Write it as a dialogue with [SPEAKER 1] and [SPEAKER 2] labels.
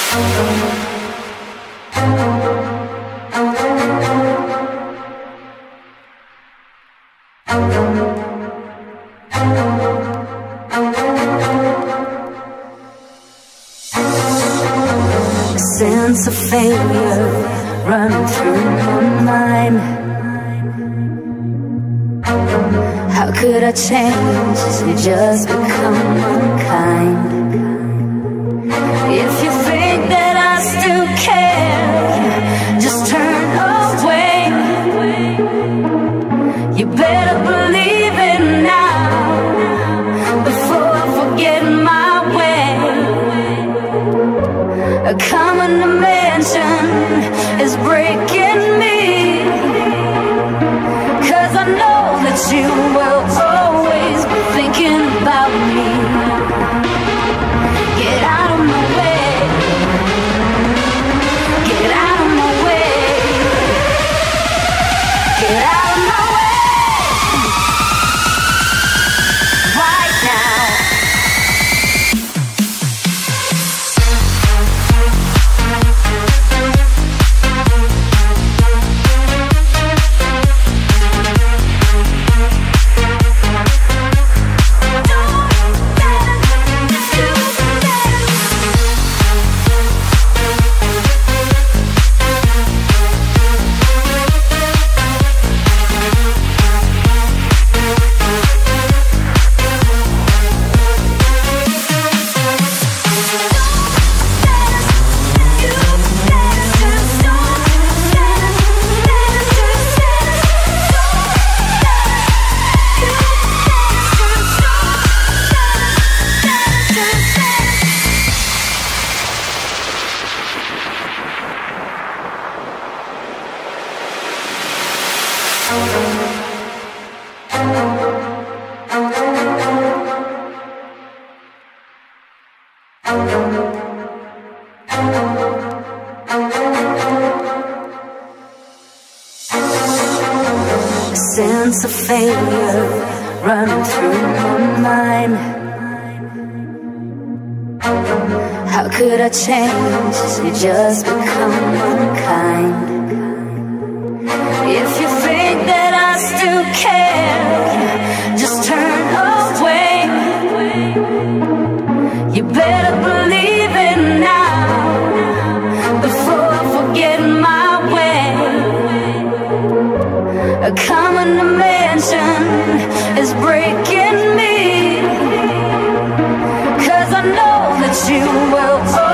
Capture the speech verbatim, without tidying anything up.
[SPEAKER 1] Sense of failure running through my mind. How could I change and just become unkind? If you think that I still care, just turn away. You better believe it now, before I forget my way. A common dimension is breaking me, 'cause I know that you will always be thinking about me. Get out of my way. Get out of my way. Get out of my way. Right now. Sense of failure running through my mind. How could I change and just become unkind? If you think that I still care, just turn away. You better believe it now, before I forget my way. A common dimension is breaking me, 'cause I know that you will